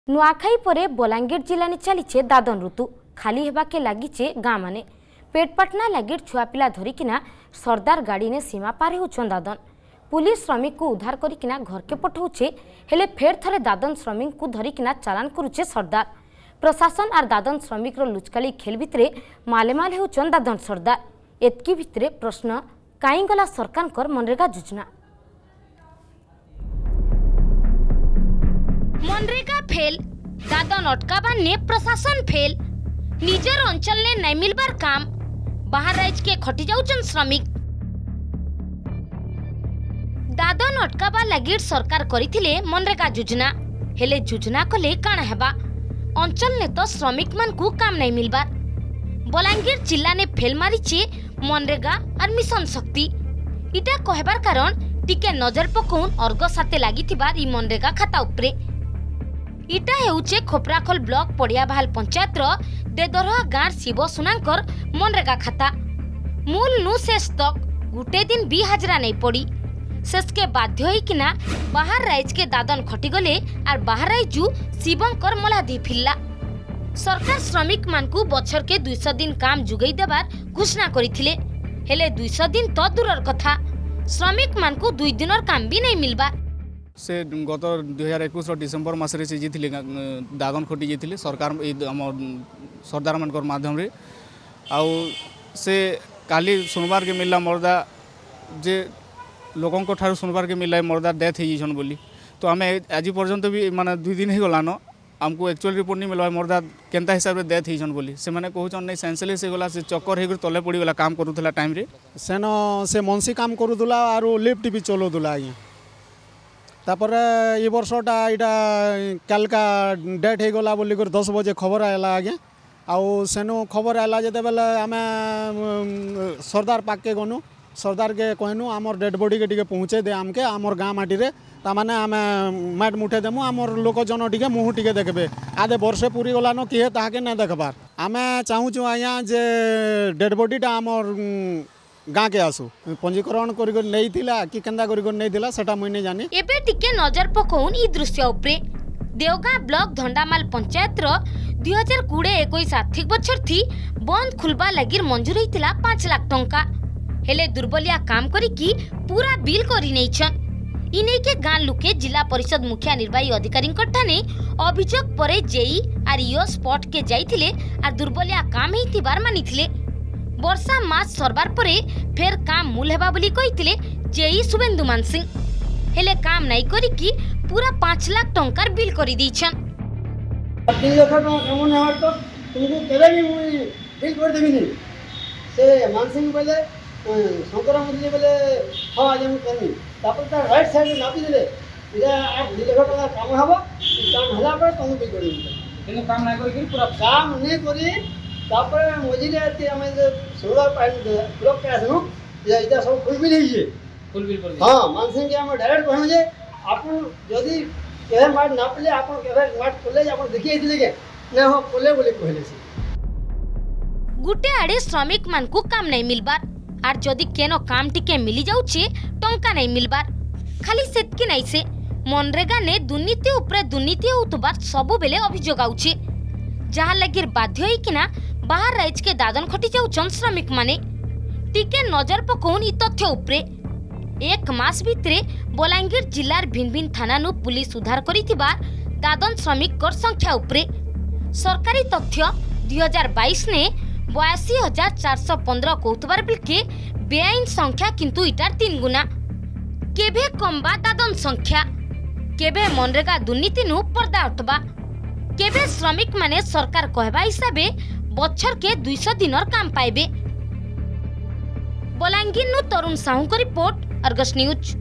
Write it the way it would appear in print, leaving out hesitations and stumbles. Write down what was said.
नुआखाई परे बलांगीर जिला ने चलीचे दादन ऋतु खाली हेबाके लागिचे गाँ माने पेटपाटना लगी छुआ पिला धरिकिना सरदार गाड़ी ने सीमा पार होचन दादन। पुलिस श्रमिक को उद्धार करिकिना घर के पठाउछे हेले फेर थरे दादन श्रमिक को धरिकिना चालान करुचे सरदार। प्रशासन और दादन श्रमिक रो लुचकाली खेल भितरे मालेमाल होचन दादन सरदार। एतकी भितरे प्रश्न काई गला सरकार मनरेगा योजना। मनरेगा फेल, दादन अटकाबा ने प्रशासन फेल, निजर अंचल ने नहीं मिलबार काम, बाहर राज्य के खटी जाउचन श्रमिक। दादन अटकाबा लगी सरकार करिथिले मनरेगा योजना, हेले योजना कले काना हेबा, अंचल ने तो श्रमिक मन को काम नहीं मिलबार। बलांगीर जिला ने फेल मारिचे मनरेगा और मिशन शक्ति। इटा कहबार कारण टिके नजर पकौन अर्ग साथे लागिथिबार ई मनरेगा खाता उपरे। इटा हेउचे खोपराखोल ब्लॉक पड़ियाबाहाल पंचायत देदरहा गाँव शिव सुनांकर मनरेगा खाता। मूल नु शेष तक गुटे दिन भी हाजरा नहीं पड़ी, शेष के बाध्य होइकिना बाहर राज्य के दादन खटी गले और बाहर राज्यु शिवंकर मलाधी फिल्ला। सरकार श्रमिक मान को बछर के 200 दिन काम जुगई देवार घोषणा करिथिले, हेले 200 दिन तो दूरर कथा श्रमिक मान को 2 दिनर काम भी नहीं मिलबा। से गत 2021 डिसेम्बर मासरे से जीथिले दादन खटी जीथिले सरकार सरदार मानकर माध्यम रे आउ से काली सोमवार के मिलला मर्दा जे लोकों को ठार सोमवार के मिलला मर्दा डेथ हो जाइछन बोली। तो आम आज पर्यंत भी माने 2 दिन हो गलान आमको एक्चुअल रिपोर्ट नहीं मिलवा मर्दा केनता हिसाब से डेथ होइछन बोली। से माने कहउछन नै सेंसलेस से गला से चक्कर हे तले पड़ी गला काम करूथला टाइम रे सेन से मनसी काम करूथला आरो लिफ्ट भी चलोथला। आज्ञा तापर ये वर्षटा यहाँ कालका डेट हो गला बोलिक 10 बजे खबर आएला। आज्ञा आउ सेनु खबर आएला जते बेले आम सरदार पाक के गनु सरदार के कहनु आमर डेड बॉडी के टिके पहुँचे दे आमके आमर गाँ माटी रे तामाने आम माट मुठे देमु आमर लोक जन टिके मुँह टिके देखबे। आधे वर्षे पूरी गलान किए ताके न देखबार आम चाहूँ आज्ञा जे डेड बॉडीटा आमर गाँ के आसु पंजीकरण कर नहीं थिला कि केंदा कर नहीं थिला सेटा मुई नहीं जानी। एबे टिके नजर पकौन ई दृश्य उपरे देवगाँ ब्लॉक धंडामाल पंचायत रो 2020-21 आर्थिक बछर थी बंद खुलबा लगी मंजूर होइतिला 5 लाख टंका, हेले दुर्बलिया काम करिकी पूरा बिल करी नैछन। इने के गाँ लुके जिला परिषद मुखिया निर्वाही अधिकारी ठाने अभियोग परे जेई आर ईओ स्पॉट के जाइथिले आ दुर्बलिया काम हेतिबार मानिथिले। वर्षा मास सरबार परे फेर काम मूल हेबा बोली कहिथिले जेई शुभेंदु मान सिंह, हेले काम नहीं करिकी पूरा 5 लाख टंकार बिल करी दैछन। 3 लाख टका कमन हमार तो तुमको केबे भी मुई बिल कर देबिनी से मान सिंह बोले शंकर मुदली बोले हां आज हम करनी तापर ता राइट साइड नापी देले इरा 2 लाख टका काम हबो काम हला पर तुम बिल कर देबी किने काम नहीं करी पूरा काम नहीं करी तापर मजिले आती हम सोलर पैनल ब्लॉक के आसनु ये इटा सब फुल बिल हिजे फुल बिल कर हां मान सिंह के हम डायरेक्ट कहनु जे आपन जदी केहे माट नापले आपन केहे माट खोले आपन देखि आइथिले के ना हो खोले बोले कहले से गुटे आड़े श्रमिक मान को काम नहीं मिलबार आर जदी केनो काम टिके मिली जाउचे टंका नहीं मिलबार। खाली सेतकी नहीं से मनरेगा ने दुर्नीति उपरे दुर्नीति होतबार सब बेले अभियोग आउचे, जहा लगिर बाध्य होइकिना बाहर राज्य के दादन खटी जाउचन श्रमिक माने। टिके नजर पकौन ई तथ्य उपरे 1 मास भितरे बलांगीर जिलार भिन्न भिन्न थाना नु पुलिस उद्धार करिथिबार दादन श्रमिक कर संख्या उपरे सरकारी तथ्य 2022 ने 82,415 कौतबार बिलके बेआईन संख्या किंतु इटार 3 गुना। केभे कमबा दादन संख्या, केभे मनरेगा दुर्नीति नु पर्दा उठबा, केभे श्रमिक माने सरकार कहबा हिसाबे बछर के 200 दिनर काम पाइबे। बलांगीर नु तरुण साहू को रिपोर्ट, अर्गस न्यूज।